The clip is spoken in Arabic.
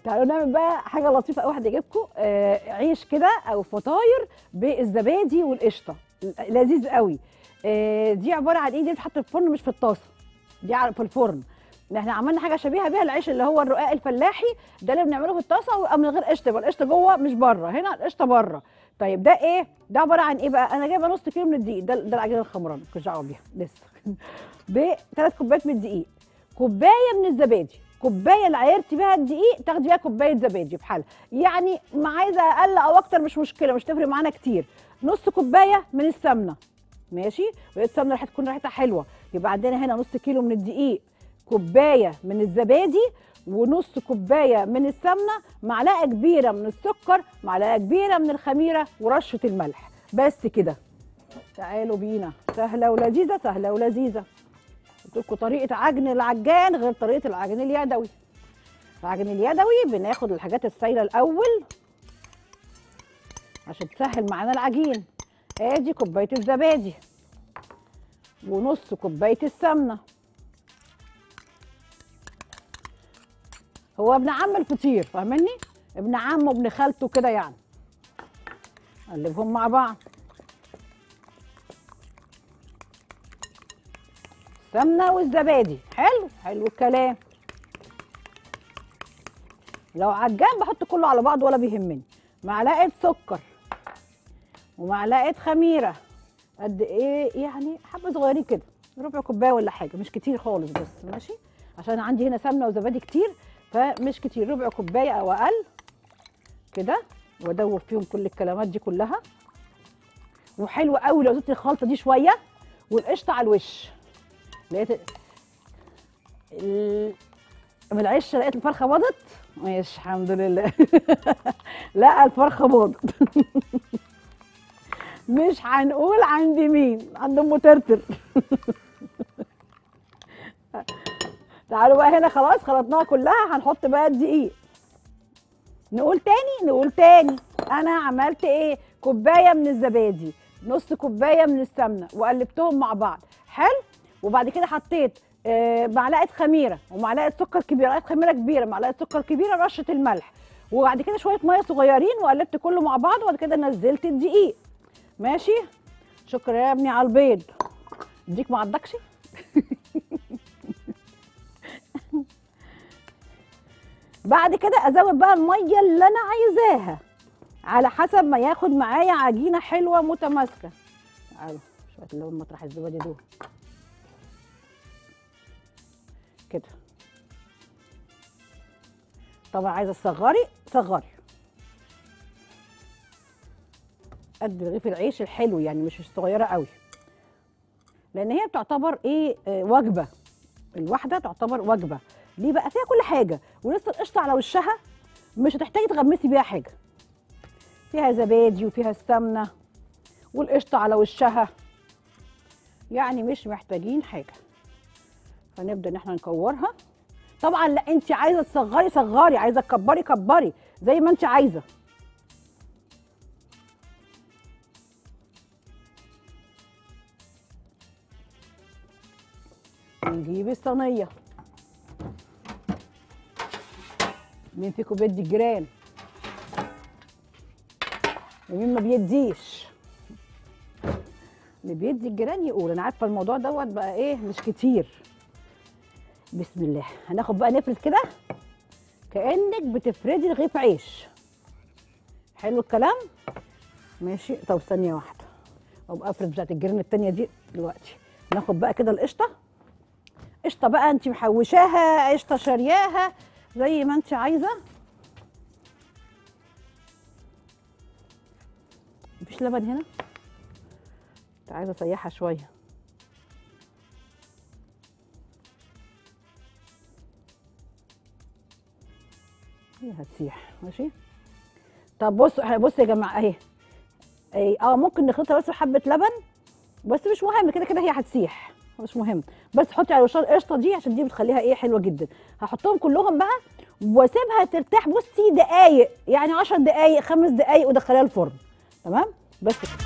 تعالوا نعمل بقى حاجه لطيفه قوي هتعجبكم. عيش كده او فطاير بالزبادي والقشطه، لذيذ قوي. دي عباره عن ايه؟ دي بتتحط في الفرن مش في الطاسه، دي في الفرن. احنا عملنا حاجه شبيهه بيها، العيش اللي هو الرقاق الفلاحي ده اللي بنعمله في الطاسه ويبقى من غير قشطه، يبقى القشطه جوه مش بره، هنا القشطه بره. طيب ده ايه؟ ده عباره عن ايه بقى؟ انا جايبه نص كيلو من الدقيق، ده العجينه الخمرانه مالكش دعوه بيها لسه. ب3 كوبايات من الدقيق، كوبايه من الزبادي، كوبايه اللي عايرتي بيها الدقيق تاخدي بيها كوبايه زبادي في حالها، يعني ما عايزه اقل او اكتر مش مشكله، مش تفرق معانا كتير. نص كوبايه من السمنه، ماشي؟ وهي السمنه هتكون ريحتها حلوه، يبقى عندنا هنا نص كيلو من الدقيق، كوبايه من الزبادي، ونص كوبايه من السمنه، معلقه كبيره من السكر، معلقه كبيره من الخميره، ورشه الملح، بس كده. تعالوا بينا، سهله ولذيذه، سهله ولذيذه. قلت لكم طريقه عجن العجان غير طريقه العجن اليدوي. العجن اليدوي بناخد الحاجات السايله الاول عشان تسهل معانا العجين. ادي كوبايه الزبادي ونص كوبايه السمنه. هو ابن عم الفطير، فاهمني؟ ابن عمه وابن خالته كده يعني. نقلبهم مع بعض. السمنه والزبادي، حلو حلو الكلام. لو عجان بحط كله على بعض ولا بيهمني. معلقه سكر ومعلقه خميره، قد ايه يعني؟ حبه صغيرين كده، ربع كوبايه ولا حاجه، مش كتير خالص بس، ماشي؟ عشان عندي هنا سمنه وزبادي كتير فمش كتير، ربع كوبايه او اقل كده. وادوب فيهم كل الكلمات دي كلها. وحلو قوي لو زدت الخلطه دي شويه. والقشطه على الوش. لقيت من العش، لقيت الفرخه باضت، ماشي الحمد لله. لا الفرخه باضت. مش هنقول عند مين، عند ام ترتر. تعالوا بقى هنا، خلاص خلطناها كلها، هنحط بقى الدقيق. نقول تاني انا عملت ايه؟ كوبايه من الزبادي، نص كوبايه من السمنه، وقلبتهم مع بعض، حلو. وبعد كده حطيت معلقه خميره ومعلقه سكر كبيره، معلقه خميره كبيره، معلقه سكر كبيره، رشه الملح، وبعد كده شويه ميه صغيرين، وقلبت كله مع بعض، وبعد كده نزلت الدقيق، ماشي؟ شكرا يا ابني على البيض. اديك ما عضكش. بعد كده ازود بقى الميه اللي انا عايزاها على حسب ما ياخد معايا عجينه حلوه متماسكه. تعالوا شويه اللون مطرح الزبادي دول كده. طبعا عايزه تصغري صغري قد رغيف العيش الحلو، يعني مش صغيره قوي، لان هي بتعتبر ايه؟ وجبه. الواحده تعتبر وجبه. ليه بقى؟ فيها كل حاجه، ولسه القشطه على وشها، مش هتحتاجي تغمسي بيها حاجه. فيها زبادي وفيها السمنه والقشطه على وشها، يعني مش محتاجين حاجه. فنبدا ان احنا نكورها. طبعا لا، انت عايزه تصغري صغري، عايزه تكبري كبري، زي ما انت عايزه. نجيب الصينيه. مين فيكم بيدي الجيران؟ ومين ما بيديش؟ اللي بيدي الجيران يقول. انا عارفه الموضوع دوت بقى ايه، مش كتير. بسم الله. هناخد بقى نفرد كده كانك بتفردي رغيف عيش. حلو الكلام؟ ماشي. طب ثانيه واحده، ابقى افرد بتاعت الجيران التانيه دي دلوقتي. ناخد بقى كده القشطه. قشطه بقى انت محوشاها، قشطه شارياها، زي ما انت عايزه. مفيش لبن هنا؟ كنت عايزه اسيحها شويه. هي هتسيح، ماشي. طب بصوا يا جماعه اهي. ممكن نخلطها بس بحبه لبن، بس مش مهم، كده كده هي هتسيح، مش مهم. بس حطي على وشها القشطه دي عشان دي بتخليها ايه، حلوه جدا. هحطهم كلهم بقى واسيبها ترتاح، بصي دقايق، يعني 10 دقايق 5 دقايق، ودخليها الفرن. تمام؟ بس كده.